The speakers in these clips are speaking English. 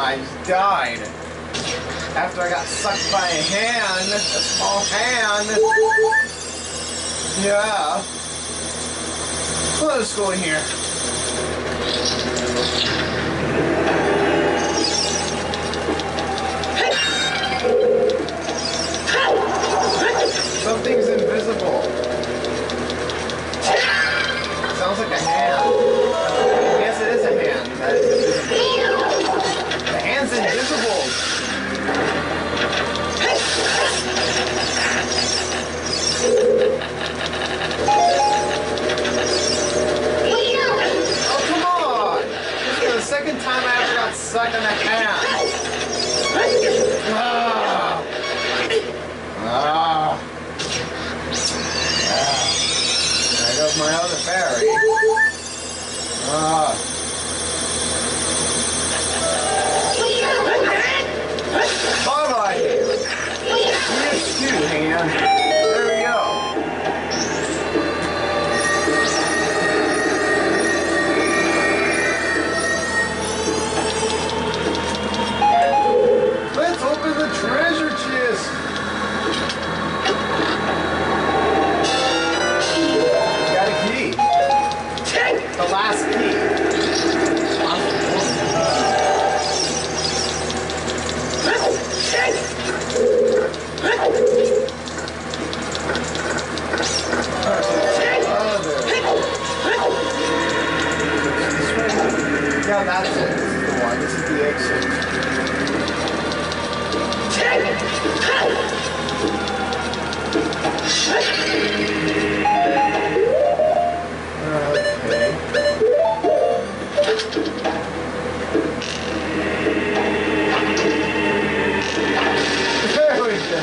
I just died. After I got sucked by a hand, a small hand. Yeah. Let us go in here. Something's invisible. Sounds like a hand. Yes, it is a hand. That is invisible. The hand's invisible. Oh, come on! This is the second time I ever got stuck in a hand. Ah. Ah. There goes my other fairy. Ah. Bye-bye. Yes, you, hand. There we go. Let's open the treasure chest. Got a key. The last key. Yeah, that's it. This is the one. This is the exit. Okay. There we go.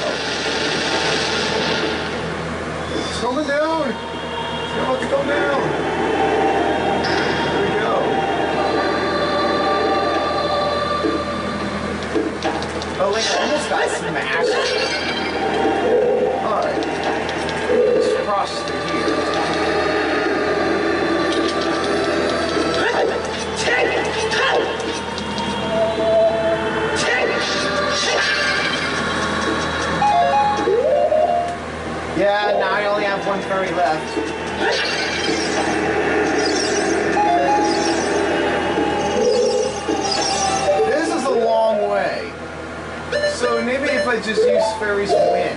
It's coming down. It's about to come down. There we go. Oh, like almost got smashed. Alright. Let's cross through here. Yeah, now I only have one fairy left. This is a long way. So maybe if I just use Fairy's Wind.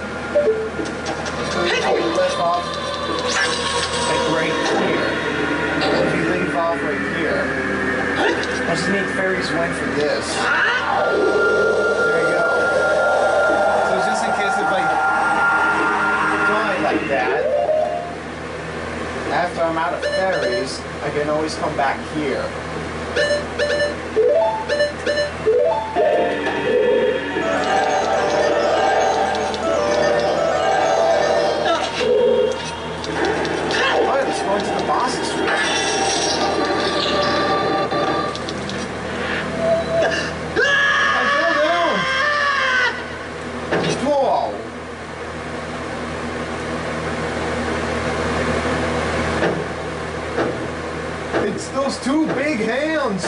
So if you lift off like right here. If you leave off right here. I just need Fairy's Wind for this. There you go. So just in case if I die like that, after I'm out of fairies, I can always come back here. Going to the boss's room. I fell down. Whoa. It's those two big hands.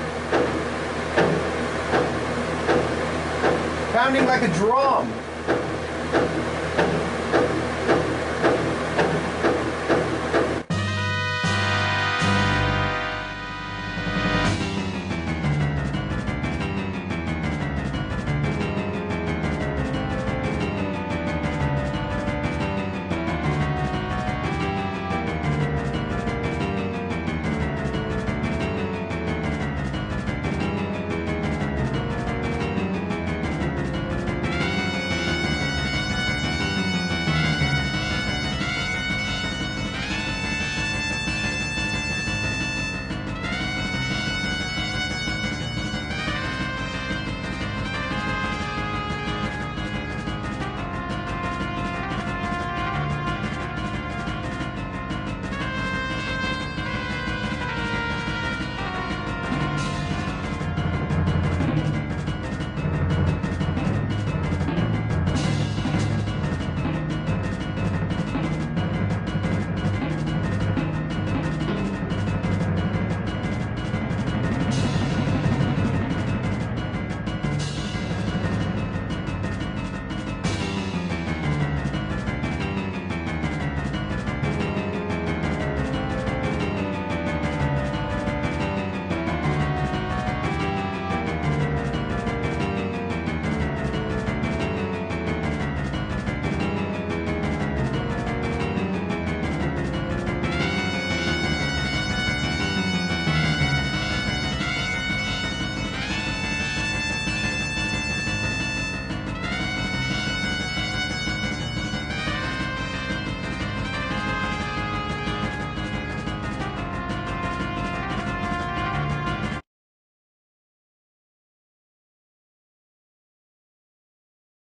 Pounding like a drum.